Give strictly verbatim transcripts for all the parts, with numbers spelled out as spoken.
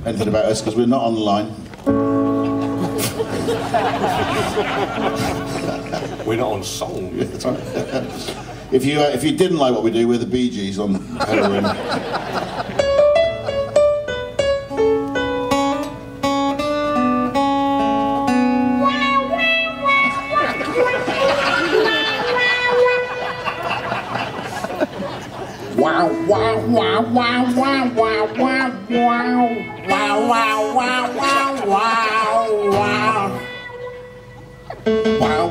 anything about us because we're not on the line. We're not on song. If you uh, if you didn't like what we do, we're the Bee Gees on heroin. Wow, wow, wow, wow, wow, wow, wow, wow, wow, wow, wow, wow, wow, wow.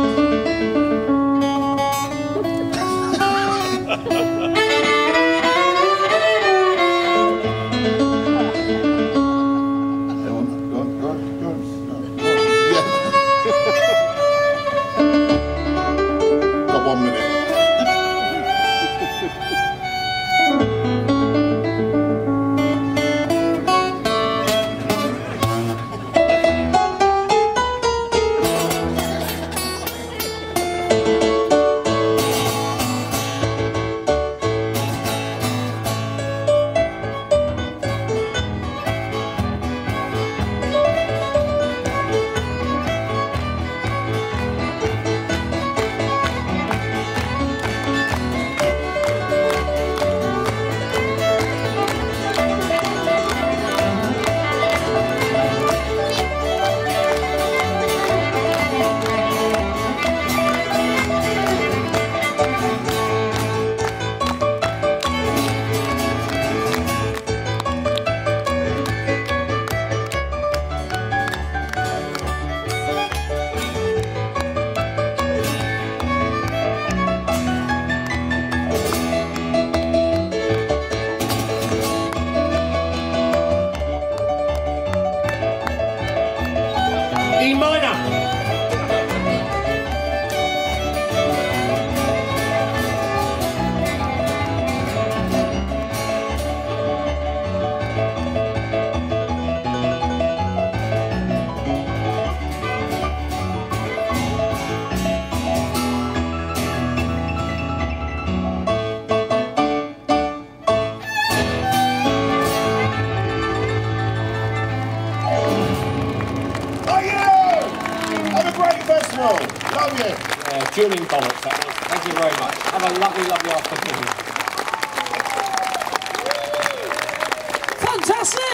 Got one minute. E minor. Festival. Love you. Yeah, dueling bollocks, that was. Thank you very much. Have a lovely, lovely afternoon. Fantastic!